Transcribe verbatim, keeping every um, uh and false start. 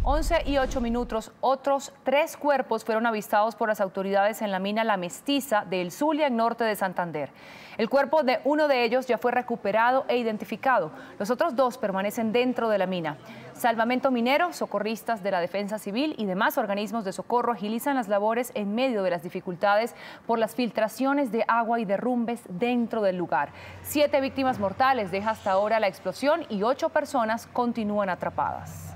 once y ocho minutos, otros tres cuerpos fueron avistados por las autoridades en la mina La Mestiza de El Zulia, en norte de Santander. El cuerpo de uno de ellos ya fue recuperado e identificado. Los otros dos permanecen dentro de la mina. Salvamento minero, socorristas de la Defensa Civil y demás organismos de socorro agilizan las labores en medio de las dificultades por las filtraciones de agua y derrumbes dentro del lugar. Siete víctimas mortales deja hasta ahora la explosión y ocho personas continúan atrapadas.